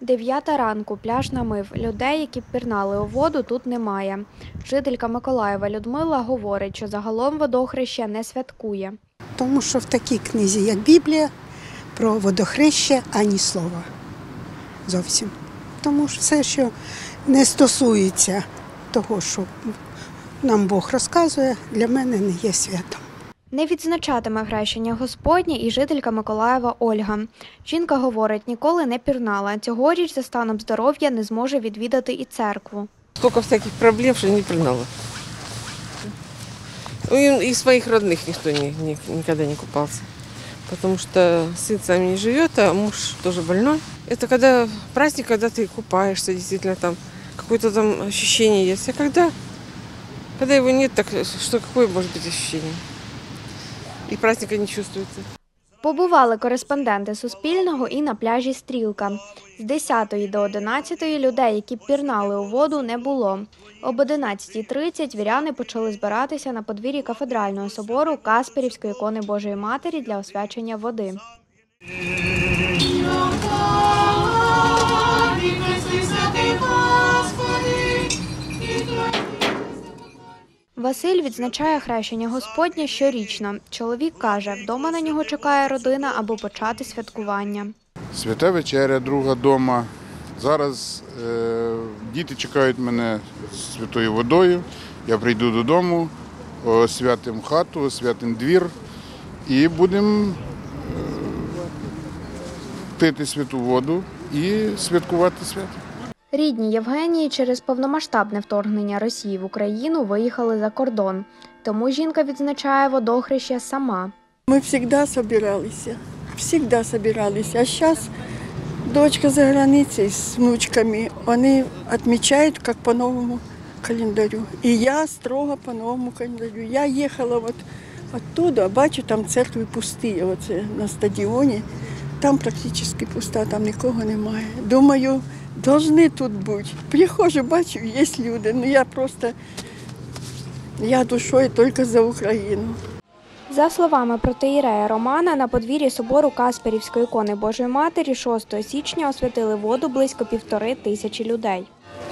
9 ранку, пляж намив. Людей, які пірнали у воду, тут немає. Жителька Миколаєва Людмила говорить, що загалом водохреща не святкує. Тому що в такій книзі, як Біблія, про водохреща ані слова зовсім. Тому що все, що не стосується того, що нам Бог розказує, для мене не є святом. Не відзначатиме хрещення Господнє і жителька Миколаєва Ольга. Жінка говорить, ніколи не пірнала. Цьогоріч за станом здоров'я не зможе відвідати і церкву. Столько всяких проблем, что не пірнала. И своих родных никто никогда не купался. Потому что сын сам не живет, а муж тоже больной. Это когда праздник, когда ты купаешься, действительно там какое-то там ощущение есть. А когда его нет, так что какое может быть ощущение? І праздника не чувствується. Побували кореспонденти Суспільного і на пляжі «Стрілка». З 10 до 11 людей, які пірнали у воду, не було. Об 11:30 віряни почали збиратися на подвір'ї кафедрального собору Касперівської ікони Божої Матері для освячення води. Василь відзначає хрещення Господнє щорічно. Чоловік каже, вдома на нього чекає родина, аби почати святкування. Свята вечеря, друга дома. Зараз діти чекають мене з святою водою. Я прийду додому, освятим хату, освятим двір і будемо пити святу воду і святкувати свято. Рідні Євгенії через повномасштабне вторгнення Росії в Україну виїхали за кордон. Тому жінка відзначає водохреща сама. Ми завжди збиралися. А зараз дочка за границею з внучками, вони відмічають як по новому календарю. І я строго по новому календарю. Я їхала оттуда, бачу, там церкви пусті, оце на стадіоні. Там практично пуста, там нікого немає. Думаю, повинні тут бути. Приходжу, бачу, є люди, але я душою тільки за Україну. За словами протоієрея Романа, на подвір'ї собору Касперівської ікони Божої Матері 6 січня освятили воду близько 1500 людей.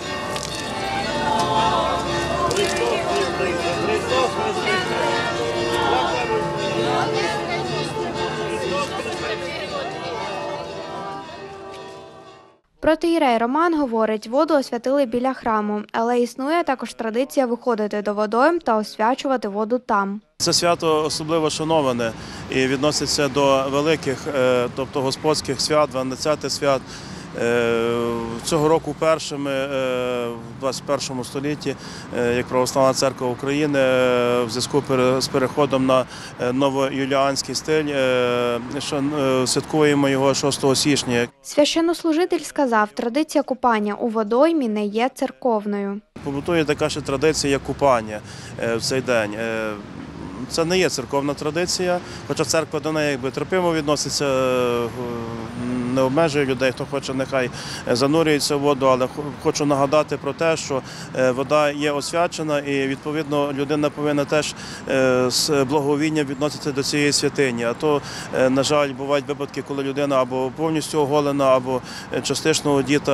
Протоієрей Роман говорить, воду освятили біля храму, але існує також традиція виходити до водойм та освячувати воду там. Це свято особливо шановане і відноситься до великих, тобто господських свят, 12 свят. Цього року вперше ми в 21 столітті, як Православна Церква України, в зв'язку з переходом на новоюліанський стиль, що святкуємо його 6 січня. Священнослужитель сказав, традиція купання у водоймі не є церковною. Побутує така ж традиція, як купання в цей день. Це не є церковна традиція, хоча церква до неї терпимо відноситься, не обмежує людей, хто хоче, нехай занурюється в воду, але хочу нагадати про те, що вода є освячена і, відповідно, людина повинна теж з благовінням відноситися до цієї святині. А то, на жаль, бувають випадки, коли людина або повністю оголена, або частично одіта.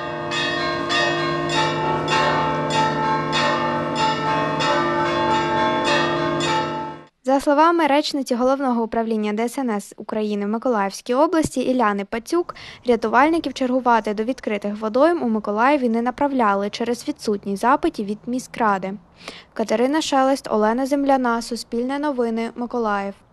За словами речниці Головного управління ДСНС України в Миколаївській області Іляни Пацюк, рятувальників чергувати до відкритих водойм у Миколаєві не направляли через відсутність запитів від міськради. Катерина Шелест, Олена Земляна, Суспільне новини, Миколаїв.